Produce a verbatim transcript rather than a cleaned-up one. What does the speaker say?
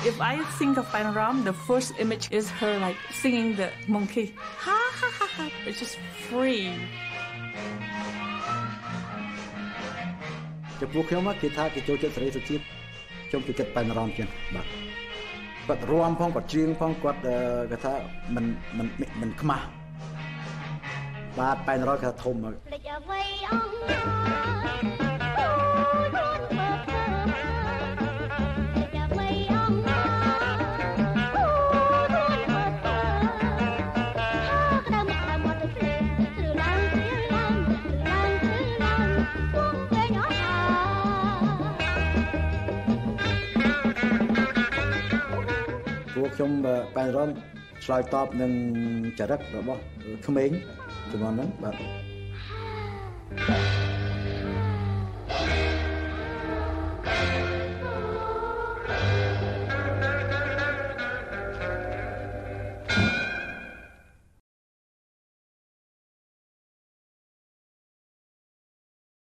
if I think of Panoram, the first image is her like singing the monkey. Ha ha ha ha. It's just free. ចំពោះខ្ញុំគេថាគេចូលចិត្តសេរីសុជាតិខ្ញុំចូលចិត្តPanoramជាងបាទគាត់រាំផងគាត់ច្រៀងផងគាត់គេថាមិនមិនមិនខ្មាស់បាទPanoramគេថាធំមកលេចអ្វីអង្គខ្ញុំPanoramឆ្លើយតបនឹងចរិតរបស់ក្មេងជំនាន់ហ្នឹងបាទ